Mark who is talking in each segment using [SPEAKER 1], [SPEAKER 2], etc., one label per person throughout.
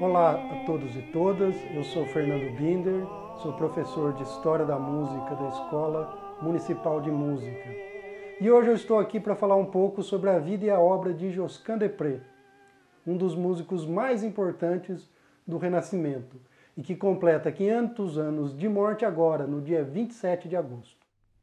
[SPEAKER 1] Olá a todos e todas, eu sou Fernando Binder, sou professor de História da Música da Escola Municipal de Música. E hoje eu estou aqui para falar um pouco sobre a vida e a obra de Josquin des Prez, um dos músicos mais importantes do Renascimento, e que completa 500 anos de morte agora, no dia 27 de agosto.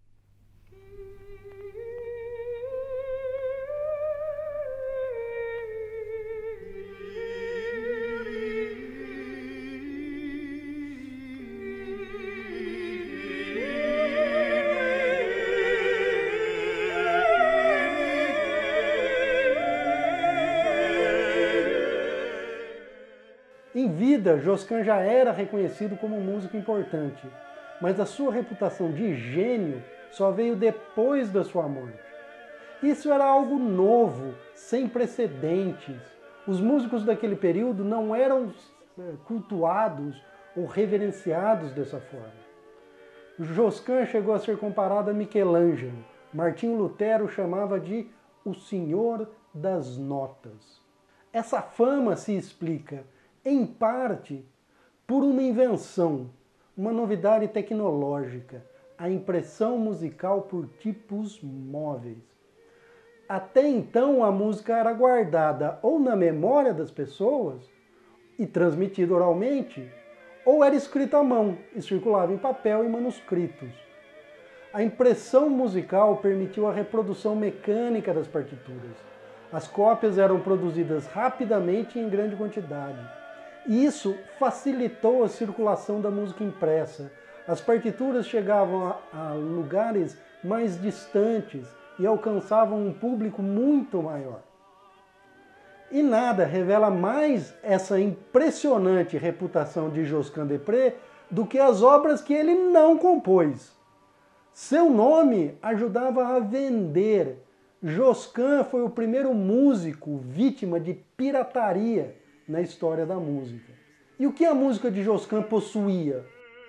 [SPEAKER 1] Em vida, Josquin já era reconhecido como um músico importante, mas a sua reputação de gênio só veio depois da sua morte. Isso era algo novo, sem precedentes. Os músicos daquele período não eram cultuados ou reverenciados dessa forma. Josquin chegou a ser comparado a Michelangelo. Martinho Lutero chamava de o Senhor das Notas. Essa fama se explica em parte por uma invenção, uma novidade tecnológica, a impressão musical por tipos móveis. Até então a música era guardada ou na memória das pessoas e transmitida oralmente, ou era escrita à mão e circulava em papel e manuscritos. A impressão musical permitiu a reprodução mecânica das partituras. As cópias eram produzidas rapidamente e em grande quantidade. E isso facilitou a circulação da música impressa. As partituras chegavam a lugares mais distantes e alcançavam um público muito maior. E nada revela mais essa impressionante reputação de Josquin des Prez do que as obras que ele não compôs. Seu nome ajudava a vender. Josquin foi o primeiro músico vítima de pirataria na história da música. E o que a música de Josquin possuía?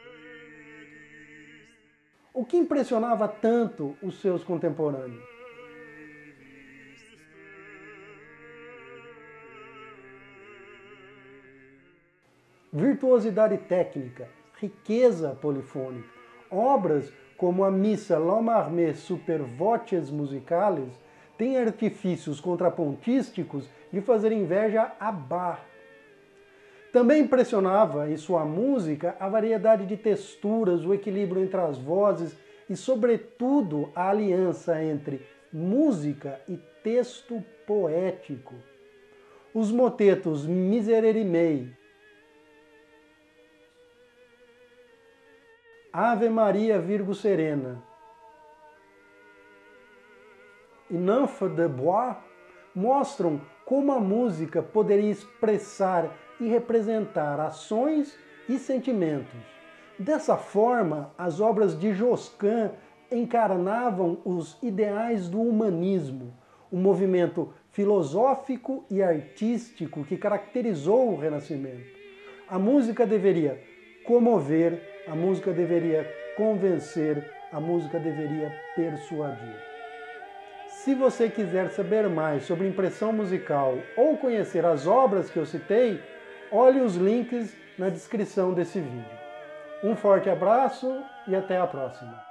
[SPEAKER 1] O que impressionava tanto os seus contemporâneos? Virtuosidade técnica, riqueza polifônica. Obras como a missa L'Homme Armé super voces musicales têm artifícios contrapontísticos de fazer inveja a Bach. Também impressionava em sua música a variedade de texturas, o equilíbrio entre as vozes e, sobretudo, a aliança entre música e texto poético. Os motetos Miserere Mei, Ave Maria Virgo Serena e Nymphe de Bois mostram como a música poderia expressar e representar ações e sentimentos. Dessa forma, as obras de Josquin encarnavam os ideais do humanismo, o movimento filosófico e artístico que caracterizou o Renascimento. A música deveria comover, a música deveria convencer, a música deveria persuadir. Se você quiser saber mais sobre impressão musical ou conhecer as obras que eu citei, olhe os links na descrição desse vídeo. Um forte abraço e até a próxima!